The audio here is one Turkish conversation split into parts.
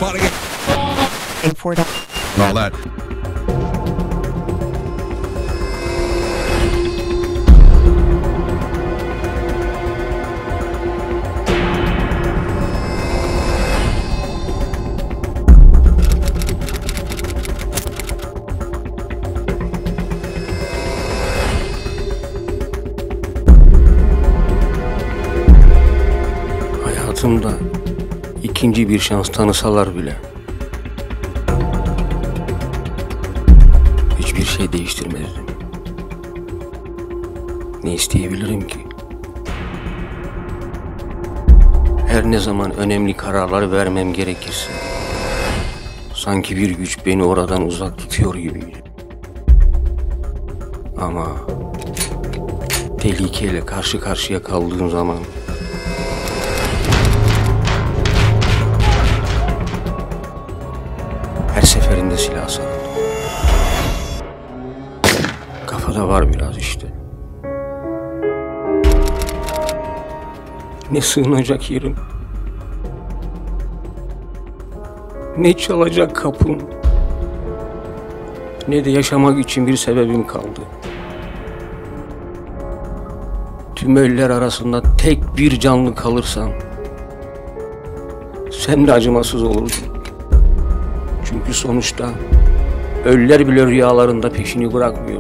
All that. Hayatımda ikinci bir şans tanısalar bile hiçbir şey değiştirmezdim. Ne isteyebilirim ki? Her ne zaman önemli kararlar vermem gerekirse sanki bir güç beni oradan uzak tutuyor gibiydi. Ama tehlikeyle karşı karşıya kaldığım zaman her seferinde silah sarıldım. Kafada var biraz işte. Ne sığınacak yerim, ne çalacak kapım, ne de yaşamak için bir sebebim kaldı. Tüm ölüler arasında tek bir canlı kalırsam sen de acımasız olurdun. Çünkü sonuçta ölüler bile rüyalarında peşini bırakmıyor.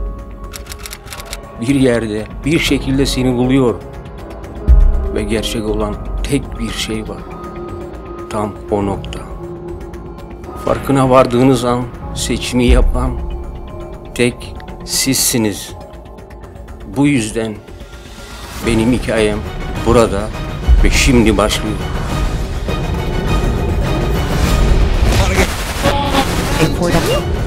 Bir yerde, bir şekilde seni buluyor. Ve gerçek olan tek bir şey var. Tam o nokta. Farkına vardığınız an seçimi yapan tek sizsiniz. Bu yüzden benim hikayem burada ve şimdi başlıyor. Important.